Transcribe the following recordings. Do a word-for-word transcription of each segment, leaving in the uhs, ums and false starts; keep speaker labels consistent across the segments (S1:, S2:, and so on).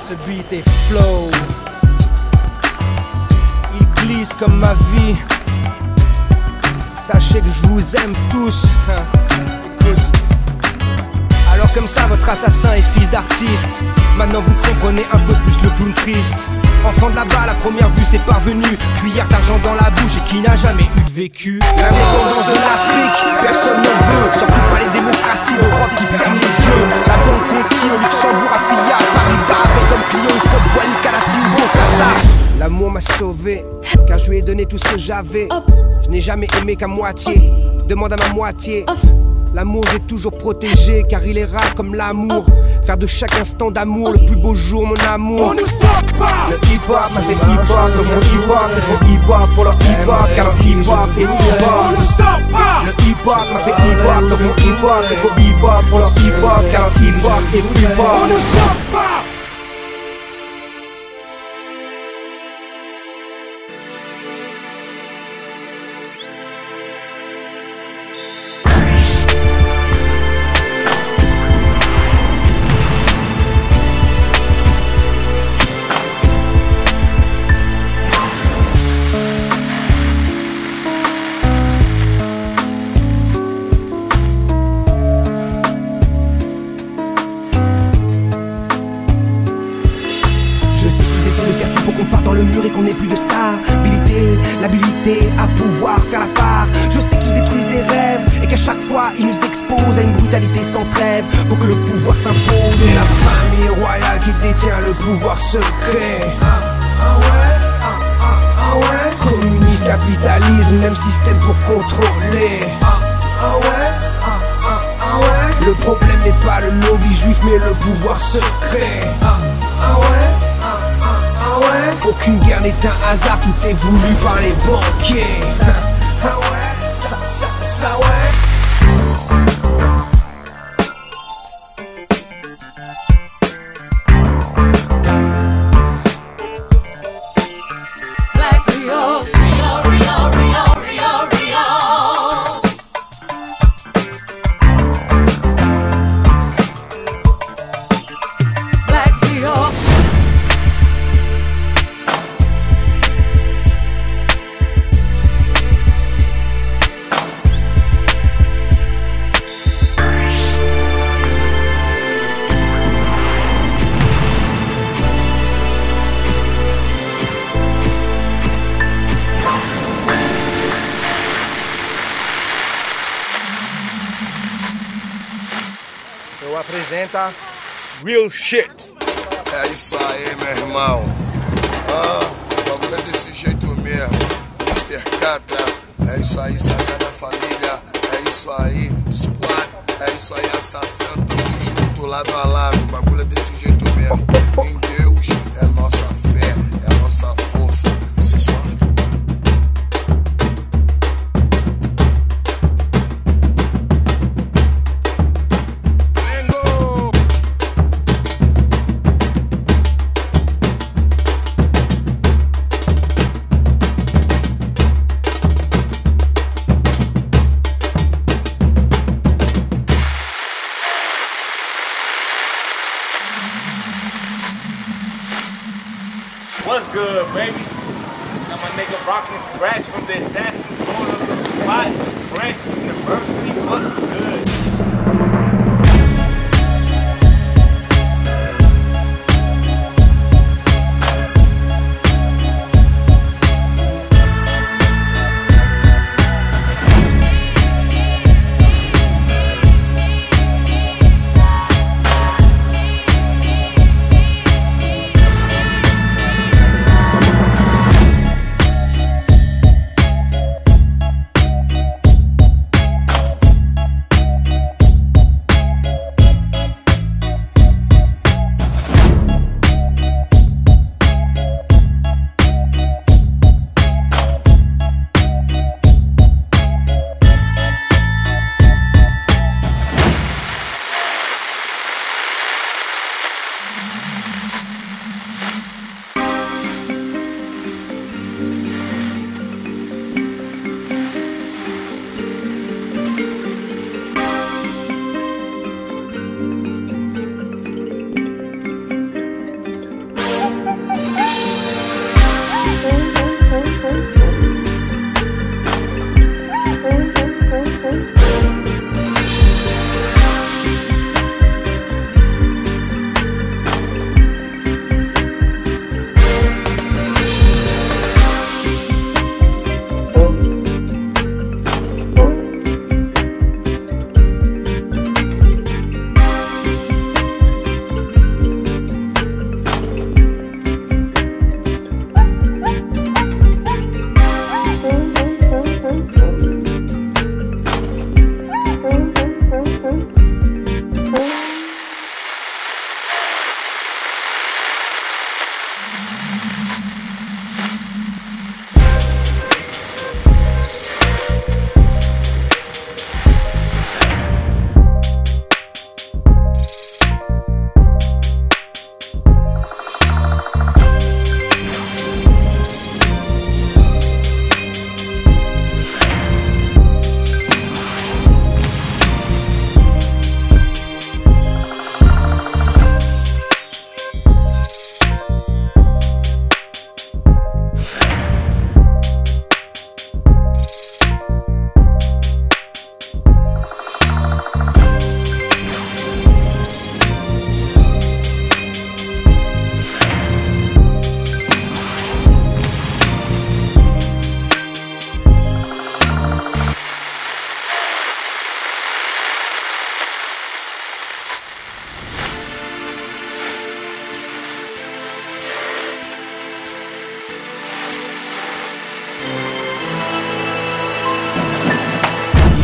S1: Ce beat est flow, il glisse comme ma vie. Sachez que je vous aime tous. Écoute. Alors comme ça votre assassin est fils d'artiste. Maintenant vous comprenez un peu plus le clown triste. Enfant de là-bas, la première vue c'est parvenu. Cuillère d'argent dans la bouche et qui n'a jamais eu de vécu. L'indépendance de l'Afrique, personne ne veut. Surtout pas les démocraties d'Europe qui ferment les yeux. La banque Conti au Luxembourg affiliée à Paris avec comme client une fausse boîte à la fille ça. L'amour m'a sauvé, car je lui ai donné tout ce que j'avais. Je n'ai jamais aimé qu'à moitié, demande à ma moitié. L'amour j'ai toujours protégé, car il est rare comme l'amour. Faire de chaque instant d'amour le plus beau jour, mon amour. Le hip-hop m'a fait hip-hop, comme mon hip-hop est trop hip-hop pour leur hip-hop, car leur hip-hop est hip-hop. Le hip-hop m'a fait hip-hop, comme mon hip-hop est trop hip-hop pour leur hip-hop, car leur hip-hop est hip-hop. De faire tout pour qu'on parte dans le mur et qu'on ait plus de stabilité, l'habilité à pouvoir faire la part. Je sais qu'ils détruisent les rêves et qu'à chaque fois ils nous exposent à une brutalité sans trêve pour que le pouvoir s'impose. C'est la famille royale qui détient le pouvoir secret. Ah, ah ouais, ah, ah, ah ouais. Communisme, capitalisme, même système pour contrôler. Ah, ah ouais, ah, ah, ah ouais. Le problème n'est pas le lobby juif mais le pouvoir secret. Ah, ah ouais. Aucune guerre n'est un hasard, tout est voulu par les banquiers. Ah ouais, ça, ça, ça ouais.
S2: Eu apresenta Real Shit.
S3: É isso aí, meu irmão. Ah, o bagulho é desse jeito mesmo. mister Catra, é isso aí, Sagrada Família. É isso aí, Squad. É isso aí, Assassin. Tamo junto, lado a lado. O bagulho é desse jeito mesmo. Em Deus é nossa fé, é a nossa força. Se só.
S4: What's good, baby? Got my nigga Rockin' Scratch from the Assassin going up the spot in the French University. What's good?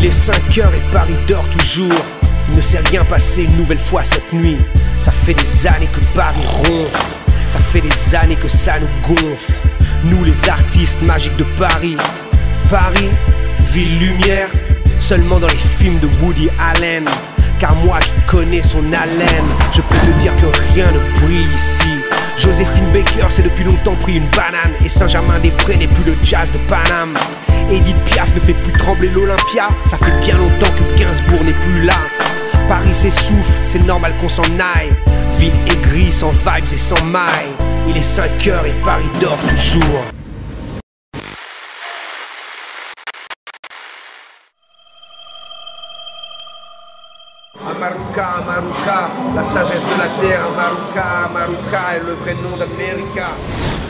S1: Il est cinq heures et Paris dort toujours. Il ne s'est rien passé une nouvelle fois cette nuit. Ça fait des années que Paris ronfle. Ça fait des années que ça nous gonfle. Nous les artistes magiques de Paris. Paris, ville lumière, seulement dans les films de Woody Allen. Car moi qui connais son haleine, je peux te dire que rien ne brille ici. Joséphine Baker s'est depuis longtemps pris une banane. Et Saint-Germain-des-Prés n'est plus le jazz de Paname. Edith Piaf ne fait plus trembler l'Olympia. Ça fait bien longtemps que Gainsbourg n'est plus là. Paris s'essouffle, c'est normal qu'on s'en aille. Ville aigrie, sans vibes et sans mailles. Il est cinq heures et Paris dort toujours. Amaruka, Amaruka, la sagesse de la terre. Amaruka, Amaruka est le vrai nom d'América.